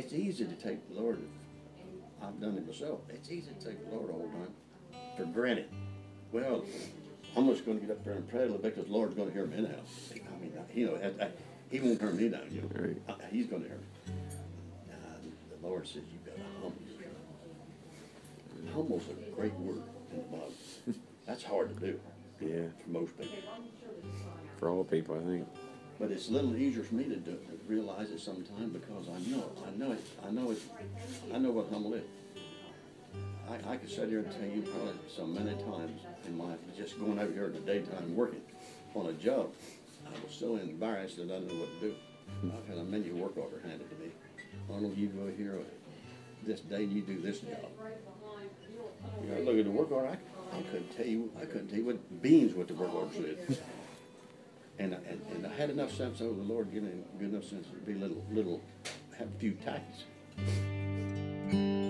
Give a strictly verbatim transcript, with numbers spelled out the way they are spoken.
it's easy to take the Lord, I've done it myself, it's easy to take the Lord all the time for granted. Well, I'm just going to get up there and pray a little bit because the Lord's going to hear me now. I mean, you know, I, I, he won't turn me down, you know. Right. I, he's going to hear me. Uh, the Lord says you've got to humble yourself. Humble's a great word in the Bible. That's hard to do. Yeah. For most people. For all people, I think. But it's a little easier for me to, do, to realize it sometimes because I know it. I know it. I know it. I know what humble is. I, I could sit here and tell you probably so many times in my just going over here in the daytime working on a job, I was so embarrassed that I didn't know what to do. I've had a many work order handed to me. Arnold, you go here this day and you do this job. You know, I look at the work order. I, I couldn't tell you. I couldn't tell you what beans what the work order said. And, and and I had enough sense over the Lord, giving good enough sense to be little little have a few tactics.